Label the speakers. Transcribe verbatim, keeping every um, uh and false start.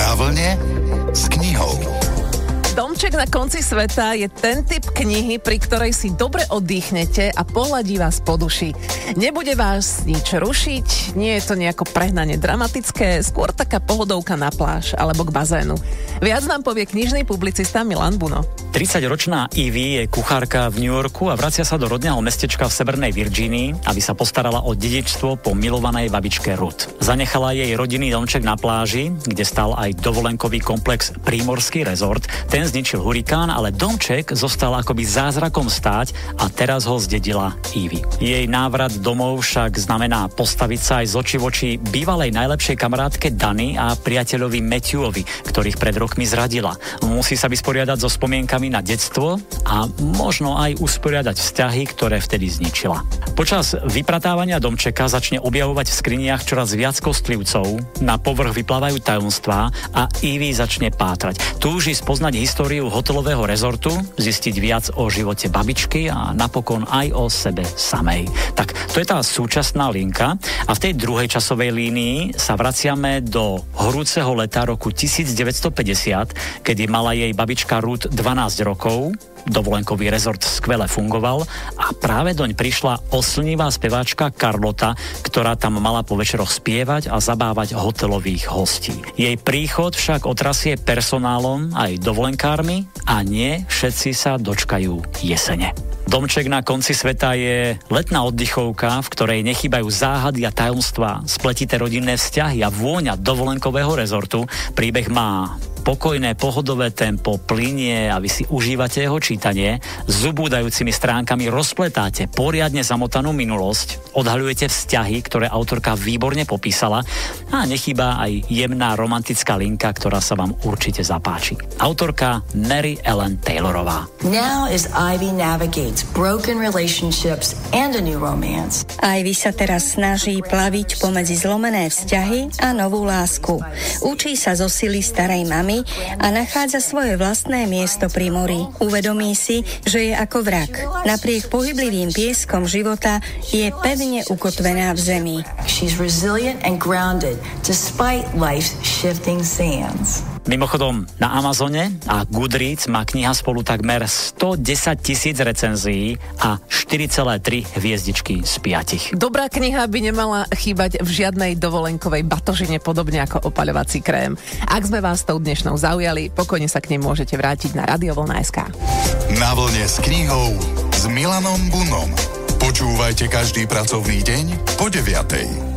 Speaker 1: Na vlne s knihou.
Speaker 2: Domček na konci sveta je ten typ knihy, pri ktorej si dobre oddychnete a pohľadí vás po duši. Nebude vás nič rušiť, nie je to nejako prehnane dramatické, skôr taká pohodovka na pláž alebo k bazénu. Viac nám povie knižný publicista Milan Buno.
Speaker 3: tridsaťročná Ivy je kuchárka v New Yorku a vracia sa do rodného mestečka v severnej Virgínii, aby sa postarala o dedičstvo po milovanej babičke Ruth. Zanechala jej rodinný domček na pláži, kde stal aj dovolenkový komplex Prímorský rezort. Ten zničil hurikán, ale domček zostal akoby zázrakom stáť a teraz ho zdedila Ivy. Jej návrat domov však znamená postaviť sa aj z očí v oči bývalej najlepšej kamarátke Dany a priateľovi Matthewovi, ktorých pred rokmi zradila. Musí sa vysporiadať so spomienkami na detstvo a možno aj usporiadať vzťahy, ktoré vtedy zničila. Počas vypratávania domčeka začne objavovať v skriniach čoraz viac kostlivcov, na povrch vyplávajú tajomstvá a Ivy začne pátrať. Túži spoznať históriu hotelového rezortu, zistiť viac o živote babičky a napokon aj o sebe samej. Tak to je tá súčasná linka a v tej druhej časovej línii sa vraciame do horúceho leta roku devätnásťstopäťdesiat, kedy mala jej babička Ruth dvanásť rokov. Dovolenkový rezort skvele fungoval a práve doň prišla oslnivá speváčka Carlota, ktorá tam mala po večeroch spievať a zabávať hotelových hostí. Jej príchod však otrasie personálom aj dovolenkármi a nie všetci sa dočkajú jesene. Domček na konci sveta je letná oddychovka, v ktorej nechýbajú záhady a tajomstvá, spletité rodinné vzťahy a vôňa dovolenkového rezortu. Príbeh má pokojné, pohodové tempo, plynie a vy si užívate jeho čítanie. S ubúdajúcimi stránkami rozpletáte poriadne zamotanú minulosť, odhaľujete vzťahy, ktoré autorka výborne popísala a nechýba aj jemná romantická linka, ktorá sa vám určite zapáči. Autorka Mary Ellen Taylorová.
Speaker 4: Now as Ivy navigates broken relationships and a new romance.
Speaker 5: Ivy sa teraz snaží plaviť pomedzi zlomené vzťahy a novú lásku. Učí sa zo sily starej mamy a nachádza svoje vlastné miesto pri mori. Uvedomí si, že je ako vrak. Napriek pohyblivým pieskom života je pevne ukotvená v zemi.
Speaker 4: She's resilient and grounded despite life's shifting sands.
Speaker 3: Mimochodom, na Amazone a Goodreads má kniha spolu takmer stodesať tisíc recenzií a štyri celé tri hviezdičky z piatich.
Speaker 2: Dobrá kniha by nemala chýbať v žiadnej dovolenkovej batožine, podobne ako opaľovací krém. Ak sme vás tou dnešnou zaujali, pokojne sa k nej môžete vrátiť na radiovlna bodka es ká.
Speaker 1: Na vlne s knihou s Milanom Bunom. Počúvajte každý pracovný deň po deviatej.